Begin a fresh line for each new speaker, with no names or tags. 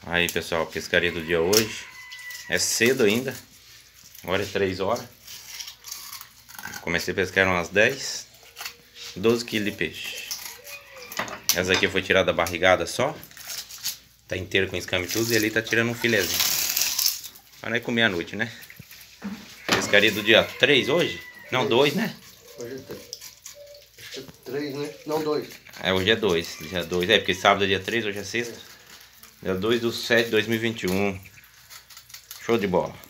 Aí pessoal, pescaria do dia hoje. É cedo ainda. Agora é 3 horas. Comecei a pescar umas 10. 12 kg de peixe. Essa aqui foi tirada da barrigada só. Tá inteira com escame e tudo. E ali tá tirando um filezinho. Para nós comer à noite, né? Pescaria do dia 3 hoje? Não, 2, né?
Hoje é 3. Acho que é 3, né? Não, 2.
É, hoje é 2. Dia 2. É, porque sábado é dia 3, hoje é sexta. Dia 2/7/2021. Show de bola.